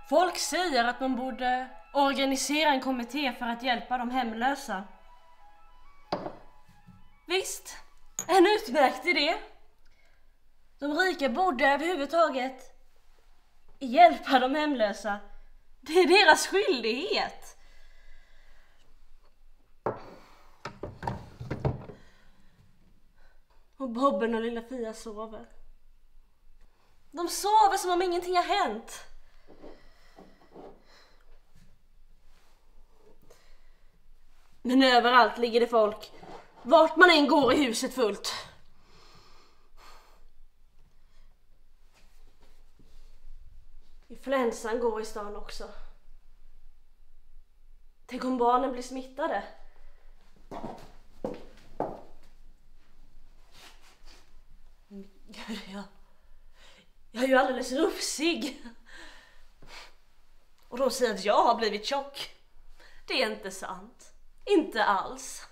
Folk säger att man borde organisera en kommitté för att hjälpa de hemlösa. Visst, en utmärkt idé. De rika borde överhuvudtaget hjälpa de hemlösa. Det är deras skyldighet. Och Bobben och lilla Fia sover. De sover som om ingenting har hänt. Men överallt ligger det folk. Vart man än går i huset fullt. Influensan går i stan också. Tänk om barnen blir smittade. Gud, jag är ju alldeles rufsig. Och de säger att jag har blivit tjock. Det är inte sant. Inte alls.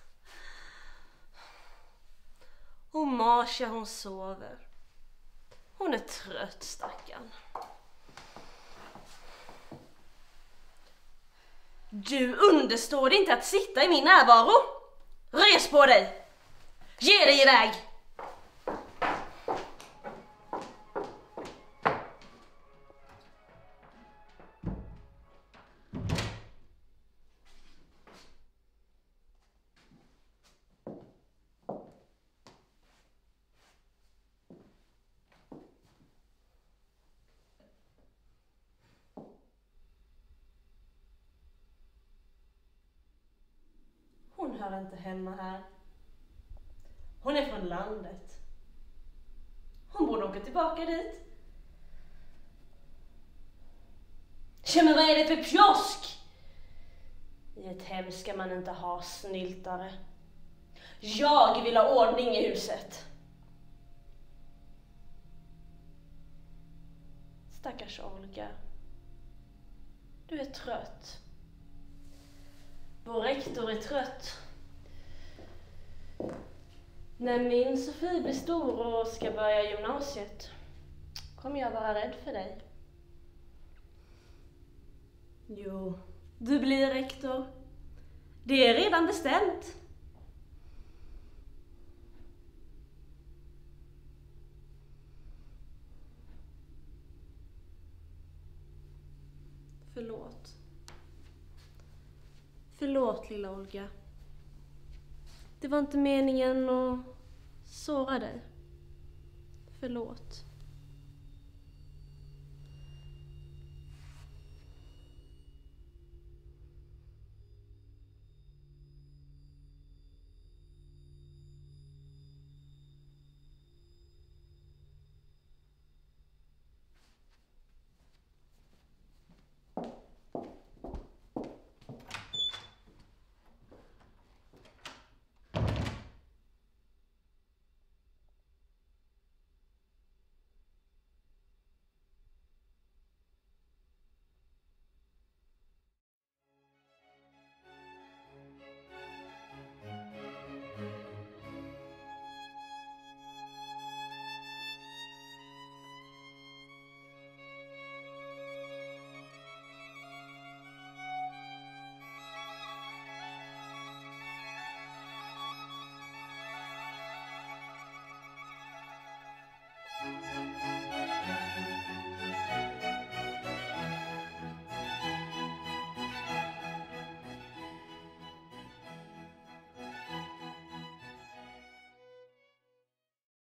Och Marcia, hon sover. Hon är trött, stackarn. Du understår det inte att sitta i min närvaro. Res på dig. Ge dig iväg. Hon hör inte hemma här. Hon är från landet. Hon borde åka tillbaka dit. Ja, men vad är det för pjosk? I ett hem ska man inte ha snyltare. Jag vill ha ordning i huset. Stackars Olga. Du är trött. Vår rektor är trött. När min Sofie blir stor och ska börja gymnasiet kommer jag vara rädd för dig. Jo, du blir rektor. Det är redan bestämt. Förlåt. Förlåt, lilla Olga. Det var inte meningen att såra dig. Förlåt.